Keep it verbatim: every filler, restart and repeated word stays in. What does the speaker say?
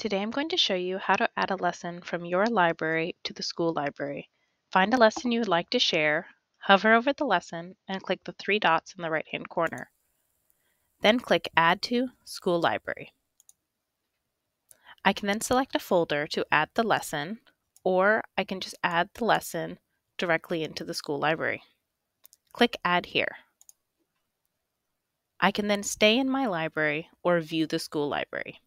Today I'm going to show you how to add a lesson from your library to the school library. Find a lesson you would like to share, hover over the lesson, and click the three dots in the right-hand corner. Then click Add to School Library. I can then select a folder to add the lesson, or I can just add the lesson directly into the school library. Click Add here. I can then stay in my library or view the school library.